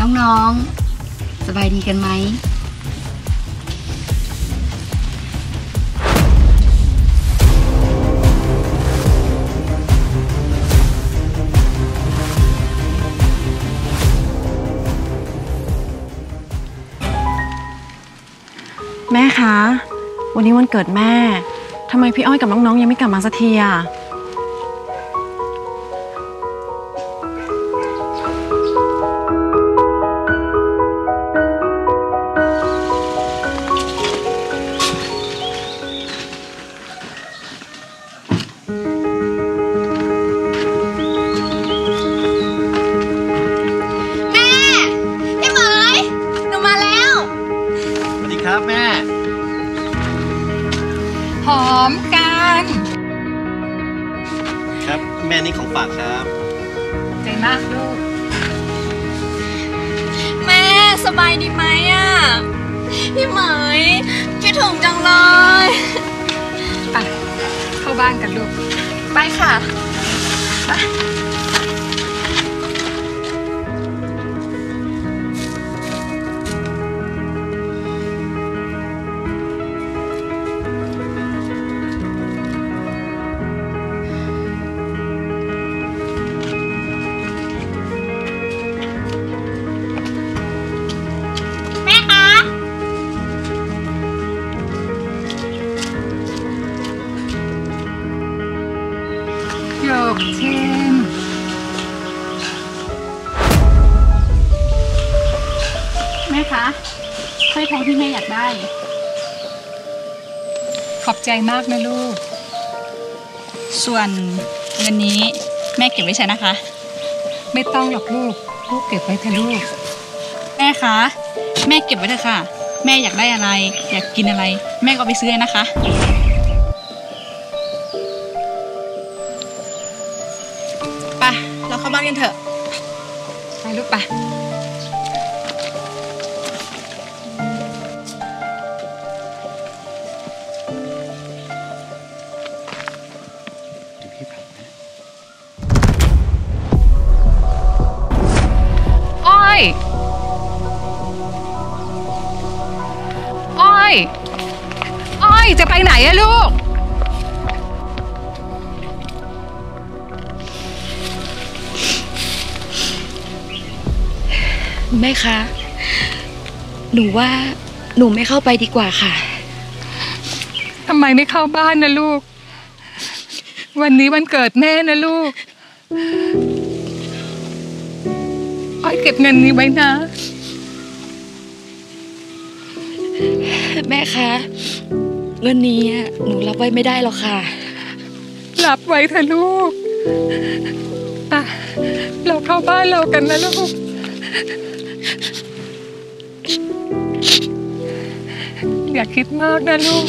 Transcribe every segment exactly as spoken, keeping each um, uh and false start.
น้องๆสบายดีกันไหมแม่คะวันนี้วันเกิดแม่ทำไมพี่อ้อยกับน้องๆยังไม่กลับมาสักทีอ่ะครับแม่หอมกันครับแม่นี่ของฝากครับใจมากลูกแม่สบายดีไหมอ่ะพี่เหมยคิดถึงจังเลยไปเข้าบ้านกันลูกไปค่ะไปโยกเช่นแม่คะสร้อยทองที่แม่อยากได้ขอบใจมากนะลูกส่วนเงินนี้แม่เก็บไว้ใช้นะคะไม่ต้องหรอกลูกลูกเก็บไว้เถอะลูกแม่คะแม่เก็บไว้เถอะค่ะแม่อยากได้อะไรอยากกินอะไรแม่ก็ไปซื้อนะคะไปเราเข้าบ้านกันเถอะไปลูกไปอ้อยอ้อยอ้อยจะไปไหนอะลูกแม่คะหนูว่าหนูไม่เข้าไปดีกว่าค่ะทำไมไม่เข้าบ้านนะลูกวันนี้วันเกิดแม่นะลูกอ้อยเก็บเงินนี้ไว้นะแม่คะเงินนี้หนูรับไว้ไม่ได้หรอกค่ะรับไว้เถอะลูกไปเราเข้าบ้านเรากันนะลูกอย่าคิดมากนะลูก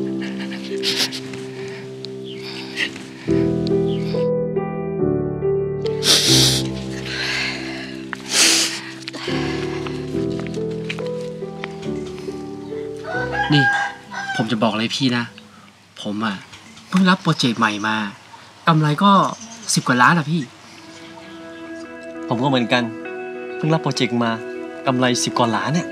นี่ผมจะบอกเลยพี่นะผมอ่ะเพิ่งรับโปรเจกต์ใหม่มากำไรก็สิบกว่าล้านอ่ะพี่ผมก็เหมือนกันเพิ่งรับโปรเจกต์มากำไรสิบกว่าล้านเนี่ย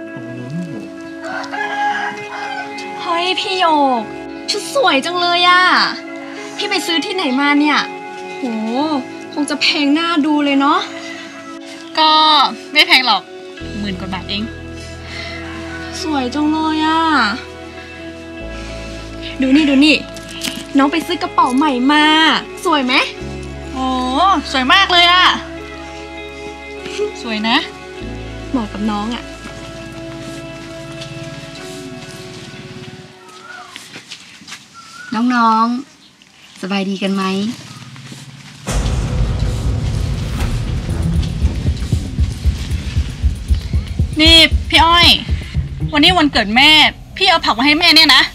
เฮ้ยพี่โยกชุดสวยจังเลยอ่ะพี่ไปซื้อที่ไหนมาเนี่ยโหคงจะแพงหน้าดูเลยเนาะก็ไม่แพงหรอกหมื่นกว่าบาทเองสวยจังเลยอ่ะดูนี่ดูนี่น้องไปซื้อกระเป๋าใหม่มาสวยไหมโอ้สวยมากเลยอ่ะสวยนะเหมาะกับน้องอ่ะน้องๆสบายดีกันไหมนี่พี่อ้อยวันนี้วันเกิดแม่พี่เอาผักมาให้แม่เนี่ยนะ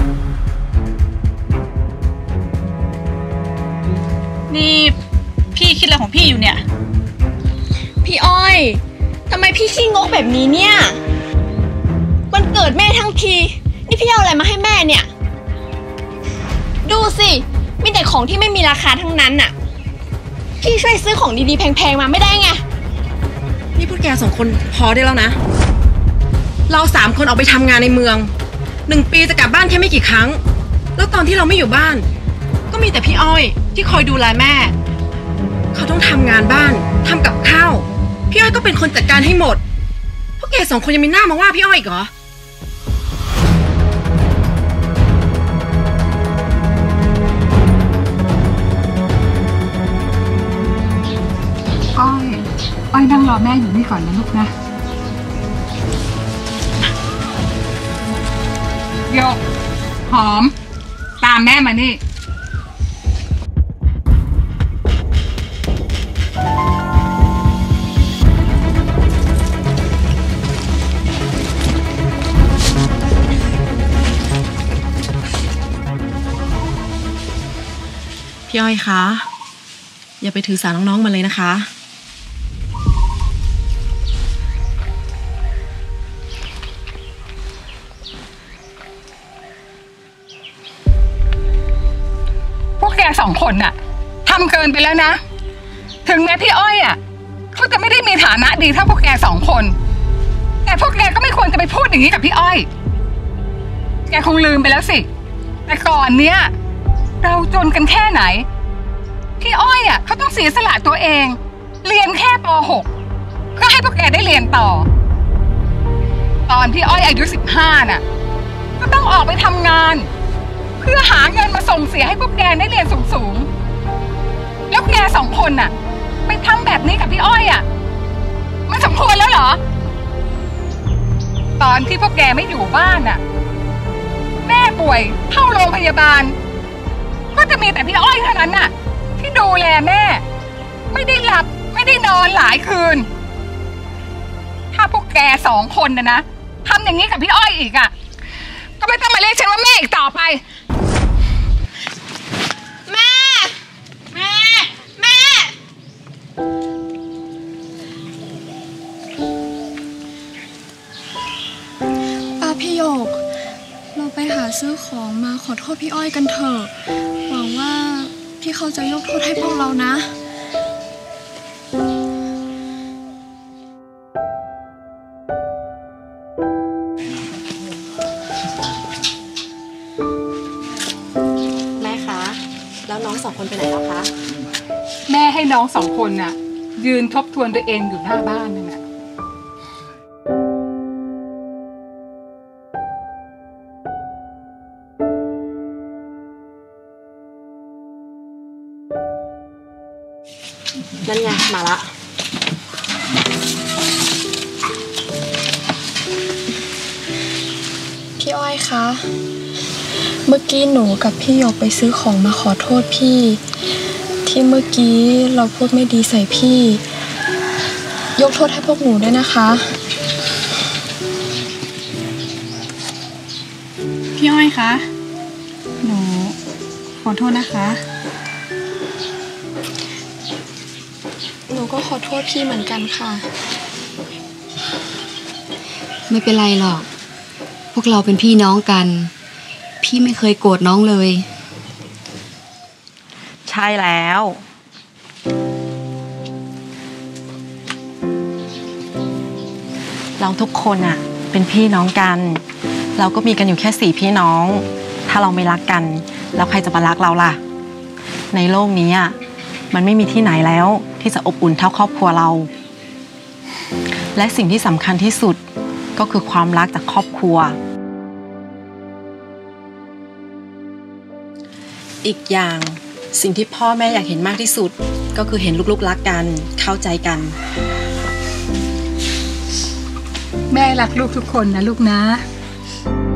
นี่พี่คิดอะไรของพี่อยู่เนี่ยพี่อ้อยทำไมพี่ขี้งกแบบนี้เนี่ยวันเกิดแม่ทั้งทีนี่พี่เอาอะไรมาให้แม่เนี่ยดูสิมีแต่ของที่ไม่มีราคาทั้งนั้นน่ะพี่ช่วยซื้อของดีๆแพงๆมาไม่ได้ไงนี่พูดแกสองคนพอได้แล้วนะเราสามคนออกไปทำงานในเมืองหนึ่งปีจะกลับบ้านแค่ไม่กี่ครั้งแล้วตอนที่เราไม่อยู่บ้านก็มีแต่พี่อ้อยที่คอยดูแลแม่เขาต้องทำงานบ้านทำกับข้าวพี่อ้อยก็เป็นคนจัดการให้หมดพวกแกสองคนยังมีหน้ามาว่าพี่อ้อยอีกเหรออ้อยอ้อยนั่งรอแม่อยู่นี่ก่อนนะลูกนะโยกหอมตามแม่มานี่พี่อ้อยคะอย่าไปถือสาน้องๆมาเลยนะคะพวกแกสองคนน่ะทำเกินไปแล้วนะถึงแม้พี่อ้อยอ่ะเขาจะไม่ได้มีฐานะดีเท่าพวกแกสองคนแต่พวกแกก็ไม่ควรจะไปพูดอย่างนี้กับพี่อ้อยแกคงลืมไปแล้วสิแต่ก่อนเนี้ยเราจนกันแค่ไหนพี่อ้อยอ่ะเขาต้องเสียสละตัวเองเรียนแค่ป หก เพื่อให้พวกแกได้เรียนต่อตอนพี่อ้อยอายุสิบห้าน่ะก็ต้องออกไปทำงานเพื่อหาเงินมาส่งเสียให้พวกแกได้เรียนสูงๆแล้วแกสองคนน่ะไปทำแบบนี้กับพี่อ้อยอ่ะมันสมควรแล้วเหรอตอนที่พวกแกไม่อยู่บ้านน่ะแม่ป่วยเข้าโรงพยาบาลก็จะมีแต่พี่อ้อยเท่านั้นน่ะที่ดูแลแม่ไม่ได้หลับไม่ได้นอนหลายคืนถ้าพวกแกสองคนนะนะทำอย่างนี้กับพี่อ้อยอีกอ่ะก็ไม่ต้องมาเรียกฉันว่าแม่อีกต่อไปแม่แม่แม่ป้าพี่โยกเราไปหาซื้อของมาขอโทษพี่อ้อยกันเถอะหวังว่าพี่เขาจะยกโทษให้พวกเรานะแม่คะแล้วน้องสองคนไปไหนแล้วคะแม่ให้น้องสองคนน่ะยืนทบทวนตัวเองอยู่หน้าบ้านนั่นแหละนั่นไงมาละพี่อ้อยคะเมื่อกี้หนูกับพี่หยกไปซื้อของมาขอโทษพี่ที่เมื่อกี้เราพูดไม่ดีใส่พี่ยกโทษให้พวกหนูด้วยนะคะพี่อ้อยคะหนูขอโทษนะคะหนูก็ขอโทษพี่เหมือนกันค่ะไม่เป็นไรหรอกพวกเราเป็นพี่น้องกันพี่ไม่เคยโกรธน้องเลยใช่แล้วเราทุกคนอะเป็นพี่น้องกันเราก็มีกันอยู่แค่สี่พี่น้องถ้าเราไม่รักกันแล้วใครจะมารักเราล่ะในโลกนี้อะมันไม่มีที่ไหนแล้วที่จะอบอุ่นเท่าครอบครัวเราและสิ่งที่สำคัญที่สุดก็คือความรักจากครอบครัวอีกอย่างสิ่งที่พ่อแม่อยากเห็นมากที่สุดก็คือเห็นลูกๆรักกันเข้าใจกันแม่รักลูกทุกคนนะลูกนะ